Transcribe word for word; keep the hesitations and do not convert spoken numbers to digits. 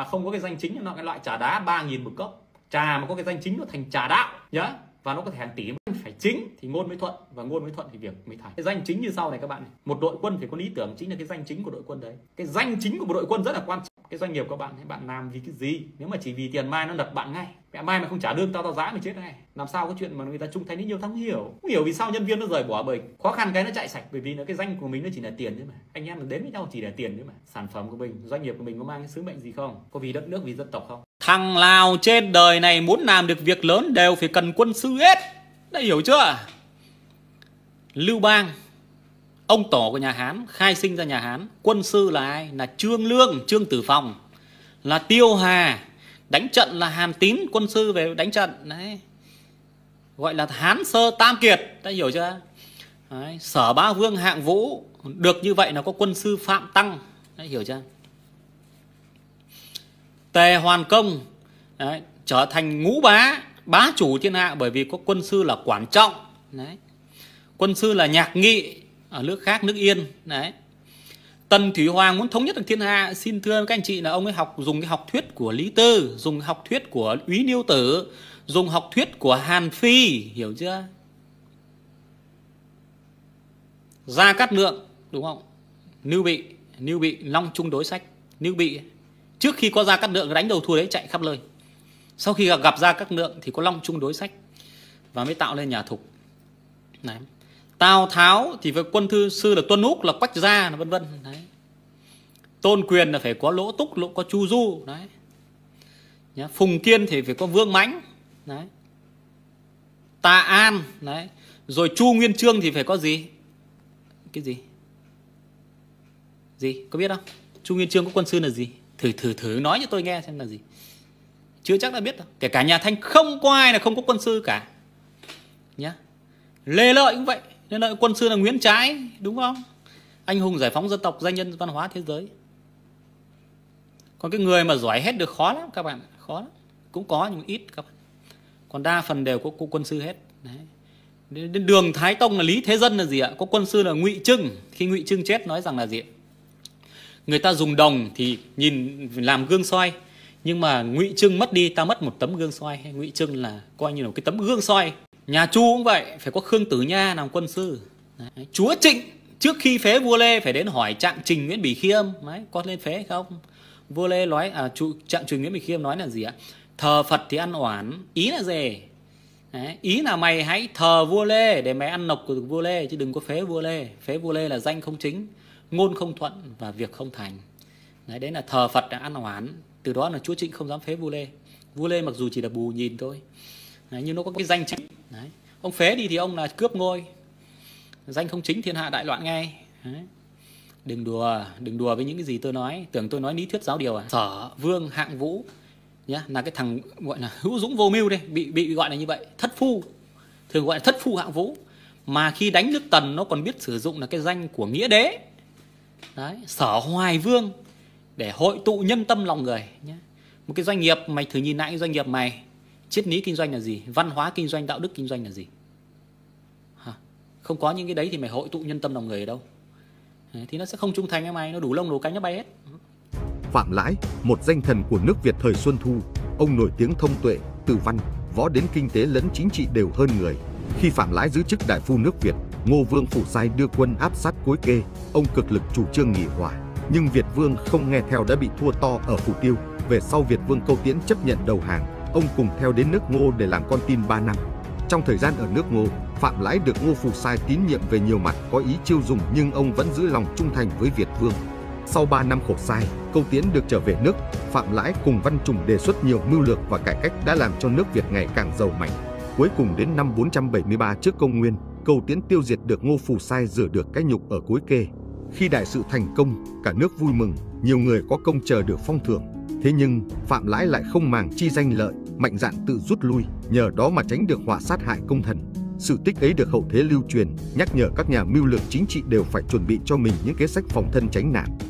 không có cái danh chính nó cái loại trà đá ba nghìn một cốc. Trà mà có cái danh chính nó thành trà đạo nhá, và nó có thể hàng tỷ. Phải chính thì ngôn mới thuận, và ngôn mới thuận thì việc mới thành. Cái danh chính như sau này các bạn này. Một đội quân phải có lý tưởng, chính là cái danh chính của đội quân đấy. Cái danh chính của một đội quân rất là quan trọng. Cái doanh nghiệp các bạn, bạn làm vì cái gì? Nếu mà chỉ vì tiền mai nó đập bạn ngay. Mẹ mai mà không trả lương tao tao giá mày chết ngay. Làm sao có chuyện mà người ta trung thành đến nhiều tháng không hiểu. Không hiểu vì sao nhân viên nó rời bỏ, bởi khó khăn cái nó chạy sạch, bởi vì nó cái danh của mình nó chỉ là tiền thôi mà. Anh em mình đến với nhau chỉ là tiền thôi mà. Sản phẩm của mình, doanh nghiệp của mình có mang cái sứ mệnh gì không? Có vì đất nước, vì dân tộc không? Thằng nào trên đời này muốn làm được việc lớn đều phải cần quân sư hết. Đã hiểu chưa? Lưu Bang, ông tổ của nhà Hán, khai sinh ra nhà Hán. Quân sư là ai? Là Trương Lương, Trương Tử Phong, là Tiêu Hà. Đánh trận là Hàn Tín, quân sư về đánh trận đấy, gọi là Hán Sơ Tam Kiệt. Đã hiểu chưa? Đấy. Sở Bá Vương, Hạng Vũ. Được như vậy là có quân sư Phạm Tăng. Đã hiểu chưa? Tề Hoàn Công đấy, trở thành ngũ bá, bá chủ thiên hạ, bởi vì có quân sư là Quản Trọng. Đấy. Quân sư là Nhạc Nghị ở nước khác, nước Yên. Đấy. Tần Thủy Hoàng muốn thống nhất được thiên hạ, xin thưa các anh chị là ông ấy học dùng cái học thuyết của Lý Tư, dùng học thuyết của Úy Niêu Tử, dùng học thuyết của Hàn Phi, hiểu chưa? Gia Cát Lượng, đúng không? Lưu Bị, Lưu Bị long chung đối sách. Lưu Bị trước khi có Gia Cát Lượng đánh đầu thua đấy chạy khắp nơi. Sau khi gặp, gặp Gia Cát Lượng thì có long chung đối sách và mới tạo lên nhà Thục. Đấy. Tào Tháo thì với quân thư sư là Tuân Úc, là Quách Gia, vân vân. Đấy. Tôn Quyền là phải có Lỗ Túc, Lỗ có Chu Du. Đấy. Nhá. Phùng Kiên thì phải có Vương Mãnh. Đấy. Tạ An. Đấy. Rồi Chu Nguyên Chương thì phải có gì? Cái gì? Gì? Có biết không? Chu Nguyên Chương có quân sư là gì? Thử thử thử nói cho tôi nghe xem là gì. Chưa chắc đã biết đâu. Kể cả nhà Thanh không có ai là không có quân sư cả. Nhá. Lê Lợi cũng vậy. Lê Lợi quân sư là Nguyễn Trãi, đúng không? Anh hùng giải phóng dân tộc, danh nhân văn hóa thế giới. Còn cái người mà giỏi hết được khó lắm các bạn, khó lắm. Cũng có nhưng ít các bạn. Còn đa phần đều có, có quân sư hết. Đấy. Đến Đường Thái Tông là Lý Thế Dân là gì ạ? Có quân sư là Ngụy Trưng. Khi Ngụy Trưng chết nói rằng là gì ạ? Người ta dùng đồng thì nhìn làm gương soi, nhưng mà Ngụy Trưng mất đi, ta mất một tấm gương soi. Ngụy Trưng là coi như là một cái tấm gương soi. Nhà Chu cũng vậy, phải có Khương Tử Nha làm quân sư. Đấy. Chúa Trịnh trước khi phế vua Lê phải đến hỏi Trạng Trình Nguyễn Bỉ Khiêm, đấy, có lên phế không? Vua Lê nói, à, Trạng Trình Nguyễn Bỉ Khiêm nói là gì ạ? Thờ Phật thì ăn oản, ý là gì? Đấy. Ý là mày hãy thờ vua Lê để mày ăn lộc của vua Lê, chứ đừng có phế vua Lê. Phế vua Lê là danh không chính, ngôn không thuận và việc không thành. Đấy, đấy là thờ Phật là ăn oản. Từ đó là Chúa Trịnh không dám phế vua Lê. Vua Lê mặc dù chỉ là bù nhìn thôi. Đấy, nhưng nó có cái danh chính. Đấy. Ông phế đi thì ông là cướp ngôi, danh không chính thiên hạ đại loạn ngay. Đấy. Đừng đùa, đừng đùa với những cái gì tôi nói. Tưởng tôi nói lý thuyết giáo điều à? Sở Vương Hạng Vũ nhá, là cái thằng gọi là hữu dũng vô mưu đây, bị bị gọi là như vậy, thất phu, thường gọi là thất phu Hạng Vũ. Mà khi đánh nước Tần nó còn biết sử dụng là cái danh của nghĩa đế. Đấy, Sở Hoài Vương để hội tụ nhân tâm lòng người nhá. Một cái doanh nghiệp mày thử nhìn lại cái doanh nghiệp mày, triết lý kinh doanh là gì? Văn hóa kinh doanh, đạo đức kinh doanh là gì? Hả? Không có những cái đấy thì mày hội tụ nhân tâm lòng người ở đâu? Đấy, thì nó sẽ không trung thành với mày, nó đủ lông đủ cánh nó bay hết. Phạm Lãi, một danh thần của nước Việt thời Xuân Thu, ông nổi tiếng thông tuệ, từ văn, võ đến kinh tế lẫn chính trị đều hơn người. Khi Phạm Lãi giữ chức đại phu nước Việt, Ngô Vương Phủ Sai đưa quân áp sát Cối Kê, ông cực lực chủ trương nghị hòa, nhưng Việt Vương không nghe theo đã bị thua to ở Phủ Tiêu. Về sau Việt Vương Câu Tiễn chấp nhận đầu hàng, ông cùng theo đến nước Ngô để làm con tin ba năm. Trong thời gian ở nước Ngô, Phạm Lãi được Ngô Phủ Sai tín nhiệm về nhiều mặt, có ý chiêu dùng nhưng ông vẫn giữ lòng trung thành với Việt Vương. Sau ba năm khổ sai, Câu Tiễn được trở về nước. Phạm Lãi cùng Văn Trùng đề xuất nhiều mưu lược và cải cách đã làm cho nước Việt ngày càng giàu mạnh. Cuối cùng đến năm bốn trăm bảy mươi ba trước công nguyên, Câu Tiễn tiêu diệt được Ngô Phủ Sai, rửa được cái nhục ở Cối Kê. Khi đại sự thành công, cả nước vui mừng, nhiều người có công chờ được phong thưởng. Thế nhưng Phạm Lãi lại không màng chi danh lợi, mạnh dạn tự rút lui, nhờ đó mà tránh được họa sát hại công thần. Sự tích ấy được hậu thế lưu truyền, nhắc nhở các nhà mưu lược chính trị đều phải chuẩn bị cho mình những kế sách phòng thân tránh nạn.